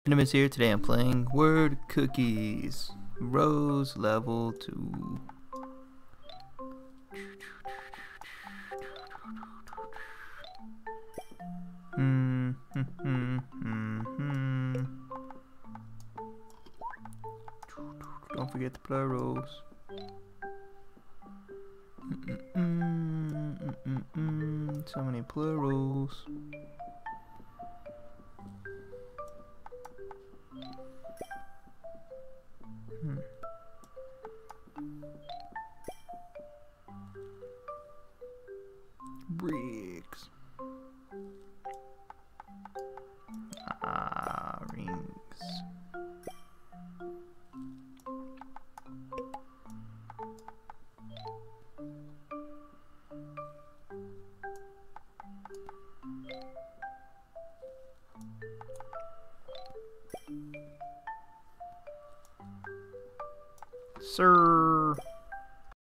Enemies here. Today I'm playing Word Cookies. Rose level 2. Don't forget the plurals. So many plurals. Bricks. Rings. Sir.